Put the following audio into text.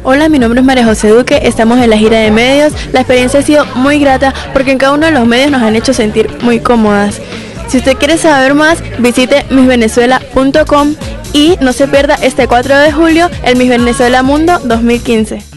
Hola, mi nombre es María José Duque, estamos en la gira de medios. La experiencia ha sido muy grata porque en cada uno de los medios nos han hecho sentir muy cómodas. Si usted quiere saber más, visite missvenezuela.com y no se pierda este 4 de julio el Miss Venezuela Mundo 2015.